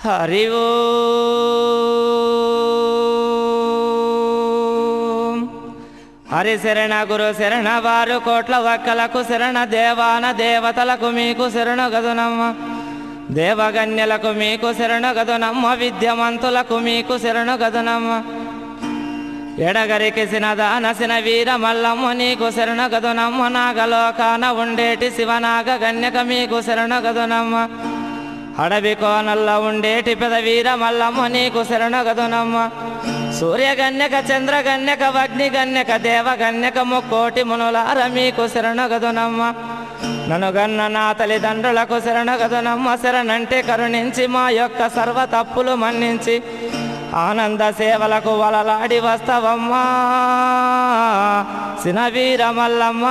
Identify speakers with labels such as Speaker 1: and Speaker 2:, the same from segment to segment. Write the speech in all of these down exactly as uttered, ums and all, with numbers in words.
Speaker 1: హరి ఓం హరి శరణ గురు శరణ వారు కోట్ల వక్కలకు శరణ దేవాన దేవతలకు మీకు శరణు గదునమ్మ దేవగన్యలకు మీకు శరణు గదునమ్మ విద్యమంతులకు మీకు శరణు గదునమ్మ ఎడగరికిసిన దానసిన వీర మల్లమ్మ నీకు శరణు గదునమ్మ నాగలోకాన ఉండేటి శివనాగ గన్యక మీకు శరణు గదునమ్మ అడవి కోనల్లో ఉండేటి పెద వీర మల్లమ్మ నీకు శరణు గదునమ్మ సూర్యగన్యక చంద్రగన్యక అగ్నిగన్యక దేవగన్యక ముక్కోటి మునులార మీకు శరణు గదునమ్మ నన్ను గన్న నా తల్లిదండ్రులకు శరణు గదునమ్మ శరణంటే కరుణించి మా యొక్క సర్వ తప్పులు మన్నించి ఆనంద సేవలకు వలలాడి వస్తవమ్మా సిన వీర మల్లమ్మ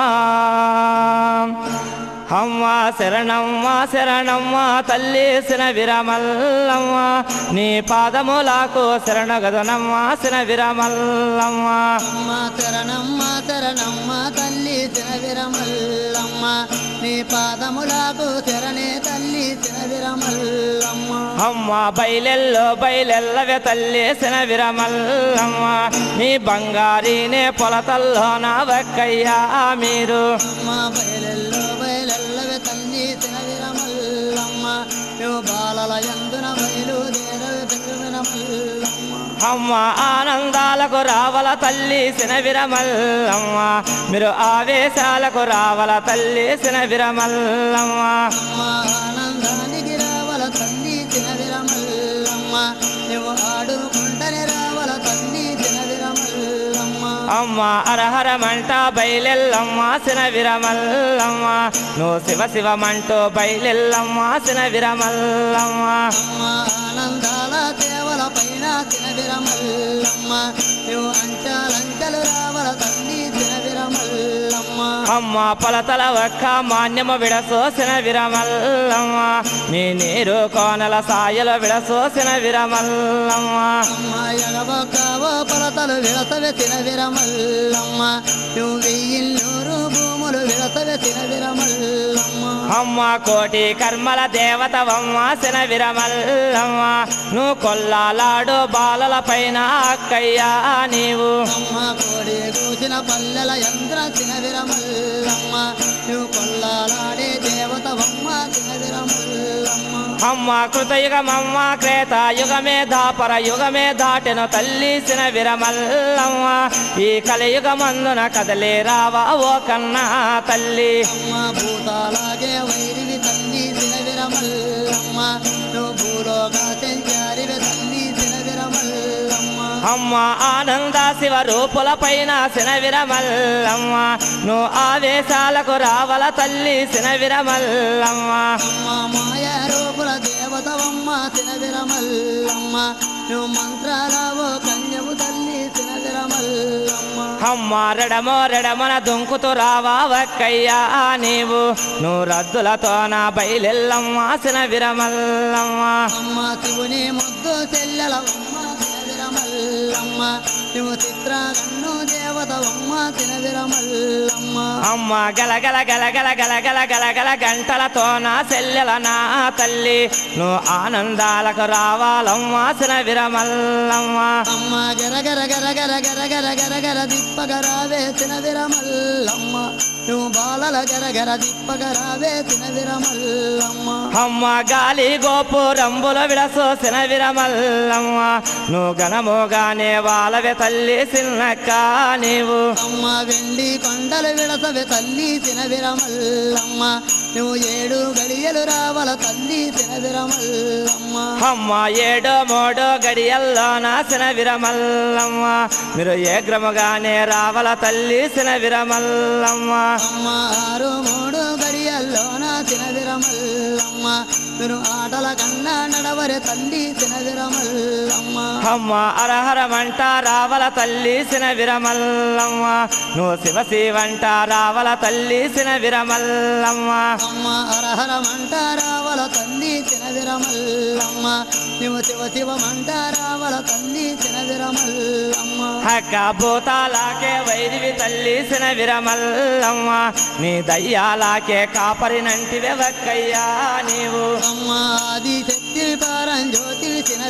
Speaker 1: అమ్మ శరణమ్మ శరణమ్మ తల్లి సిన విరమల్లమ్మ నీ పాదములకు శరణ గదునమ్మ సిన విరమల్లమ్మ
Speaker 2: అమ్మ శరణమ్మ శరణమ్మ తల్లి సిన విరమల్లమ్మ నీ పాదములకు శరణే తల్లి సిన విరమల్లమ్మ
Speaker 1: అమ్మ బయలెల్లో బయలెల్లవే తల్లి సిన విరమల్లమ్మ నీ బంగారీనే పొలతల్లో నా వక్కయ్యా మీరు
Speaker 2: అమ్మ బయలెల్లో బయలెల్లవే తల్లి సిన విరమల్లమ్మ నువ్వు బాలల యందున బయలుదేరవే విరమల్లమ్మ
Speaker 1: అమ్మ ఆనందాలకు రావల తల్లి సిన విరమల్లమ్మ మీరు ఆవేశాలకు రావల తల్లి సిన విరమల్లమ్మ
Speaker 2: అమ్మ ఆనందానికి రావల తల్లి సిన విరమల్లమ్మ నువ్వు ఆడుకుంటనే రావల తల్లి సిన విరమల్లమ్మ
Speaker 1: అమ్మ అరహరమంట బయలెల్లమ్మ సిన విరమల్లమ్మ నువ్వు శివ శివమంటూ బయలెల్లమ్మ సిన విరమల్లమ్మ
Speaker 2: అమ్మ ఆనందాల దేవల పైన సిన విరమల్లమ్మ నువ్వు అంచాలంచలు రావల తల్లి సిన విరమల్లమ్మ
Speaker 1: అమ్మ పొలతల ఒక్క మాన్యము విడసోసిన విరమల్లమ్మ నీ నీరు కోనల సాయలు విడసోసిన విరమల్లమ్మ
Speaker 2: అమ్మ ఎడబొక్కవో పొలతలు విడతవే సిన విరమల్లమ్మ నువ్వు వెయ్యిన్నూరు భూములు విడతవే సిన విరమల్లమ్మ
Speaker 1: అమ్మ కోటి కర్మల దేవతవమ్మ సిన విరమల్లమ్మ నువ్వు కొల్లాలాడు బాలల పైన అక్కయ్యా నీవు
Speaker 2: అమ్మ కోడి కూసిన పల్లెల యంత్ర సిన విరమల్లమ్మ నువ్వు కొల్లాలాడే దేవతవమ్మ సిన విరమల్లమ్మ
Speaker 1: అమ్మ కృతయుగమమ్మ క్రేతాయుగమే దాపర యుగమే దాటెను తల్లి సిన విరమల్లమ్మ ఈ కలియుగమందున కదలే రావా ఓ కన్నా తల్లి
Speaker 2: అమ్మ భూతాలాగే వైరివి తల్లి సిన విరమల్లమ్మ నువ్వు భూలోక సంచారివి తల్లి సిన విరమల్లమ్మ
Speaker 1: అమ్మ ఆనంద శివ రూపుల పైన సిన విరమల్లమ్మ నువ్వు ఆవేశాలకు రావల తల్లి సిన విరమల్లమ్మ
Speaker 2: అమ్మ మాయ రూపుల దేవతవమ్మ సిన విరమల్లమ్మ నువ్వు మంత్రాలవో కన్యవు తల్లి సిన విరమల్లమ్మ
Speaker 1: అమ్మ రెడమో రెడమన దుంకుతూ రావా వక్కయ్యా నీవు నువ్వు రద్దులతో నా బయలెల్లమ్మ సిన విరమల్లమ్మ
Speaker 2: అమ్మ శివుని ముద్దు చెల్లెలవమ్మ సిన విరమల్లమ్మ నువ్వు చిత్ర కన్ను దేవతవమ్మ సిన విరమల్లమ్మ
Speaker 1: అమ్మ గలగల గలగల గలగల గలగల గంటలతో నా సెల్లెల నా తల్లి నువ్వు ఆనందాలకు రావాలమ్మ సిన విరమల్లమ్మ
Speaker 2: అమ్మ గరగర గరగర గరగర గరగర దిప్పగరావే సిన విరమల్లమ్మ నువ్వు బాలల గరగర దిప్పగరావే సిన విరమల్లమ్మ
Speaker 1: అమ్మ గాలి గోపురంబుల విడసోసిన విరమల్లమ్మ నువ్వు గణముగానే వాళ్ళవే తల్లి సిన్నక్క నీవు
Speaker 2: అమ్మ వెండి కొండలు విడసవే తల్లి సిన విరమల్లమ్మ నువ్వు ఏడు గడియలు రావల తల్లి సిన విరమల్లమ్మ
Speaker 1: అమ్మ ఏడో మూడో గడియల్లో నా సిన విరమల్లమ్మ మీరు ఏగ్రముగానే రావల తల్లి సిన విరమల్లమ్మ
Speaker 2: అమ్మ ఆరు మూడు గడియల్లో నా సిన విరమల్లమ్మ మీరు ఆటల కన్నా నడవరే తల్లి సిన విరమల్లమ్మ
Speaker 1: అమ్మ అరహరమంట రావల తల్లి సిన విరమల్లమ్మ నువ్వు శివ శివంట రావల తల్లి సిన విరమల్లమ్మ
Speaker 2: అమ్మ హరహర మంట రావల తల్లి సిన విరమల్లమ్మ నువ్వు శివ శివ మంట రావల తల్లి సిన విరమల్లమ్మ
Speaker 1: హక్క భూతాలాకే వైరివి తల్లి సిన విరమల్లమ్మ నీ దయ్యాలాకే కాపరినంటివే వక్కయ్యా నీవు
Speaker 2: అమ్మ ఆది శక్తి పారం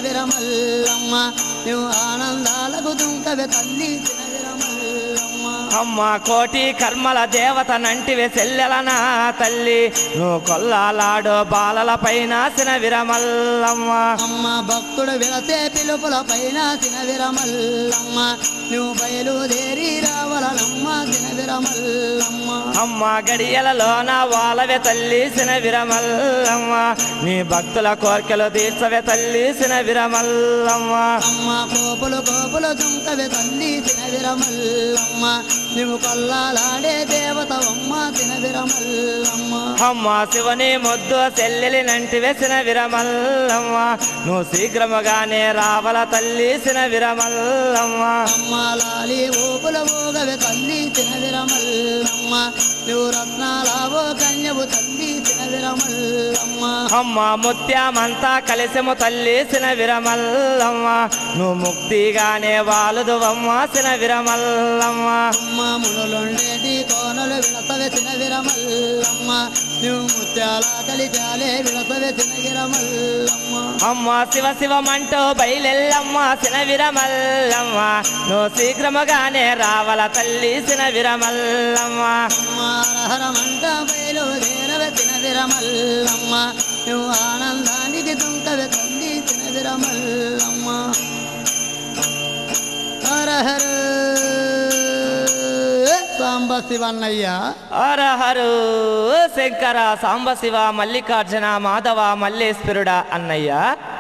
Speaker 2: విరమల్లమ్మ నువ్వు ఆనందాలకు దుంకవే తల్లి చిన విరమల్లమ్మ
Speaker 1: అమ్మ కోటి కర్మల దేవత నంటివే చెల్లెలనా తల్లి నువ్వు కొల్లాలాడో బాలల పైన సిన విరమల్లమ్మ
Speaker 2: అమ్మ భక్తుడు విడతే పిలుపుల పైన చిన విరమల్లమ్మ నువ్వు బయలుదేరి రావలనమ్మ చిన విరమల్లమ్మ
Speaker 1: అమ్మ గడియలలోన వాలవే తల్లి సిన విరమల్లమ్మ నీ భక్తుల కోర్కెలు తీర్చవే తల్లి సిన విరమల్లమ్మ
Speaker 2: అమ్మ కోపులు కోపులు దుంకవే తల్లి చిన విరమల్లమ్మ నువ్వు కొల్లాలాడే దేవతవమ్మ చిన విరమల్లమ్మ
Speaker 1: అమ్మ శివని ముద్దు చెల్లెలి నంటివే సిన విరమల్లమ్మ నువ్వు శీఘ్రముగానే రావల తల్లి సిన విరమల్లమ్మ
Speaker 2: అమ్మ లాలి ఊపుల ఊగవే తల్లి చిన విరమల్లమ్మ నువ్వు రత్నాలావో కన్యవు తల్లి చిన విరమల్లమ్మ
Speaker 1: అమ్మ ముత్యమంతా కలిసెము తల్లి సిన విరమల్లమ్మ నువ్వు ముక్తిగానే వాలుదువమ్మ సిన విరమల్లమ్మ
Speaker 2: అమ్మ మునులుండేటి కోనలు విడసవే చిన విరమల్లమ్మ నువ్వు ముత్యాల కలిచాలే విడసవే చిన విరమల్లమ్మ
Speaker 1: అమ్మ శివ శివమంటూ బయలెల్లమ్మ సిన విరమల్లమ్మ నువ్వు శీఘ్రముగానే రావల తల్లి సిన విరమల్లమ్మ
Speaker 2: అమ్మ హరహరమంట బయలుదేరవే చిన విరమల్లమ్మ నువ్వు ఆనందానికి దుంకవే తల్లి చిన విరమల్లమ్మ హరహర సాంబ శివన్నయ్య
Speaker 1: హర హరు శంకర సాంబశివ మల్లికార్జున మాధవ మల్లేశ్వరుడ అన్నయ్య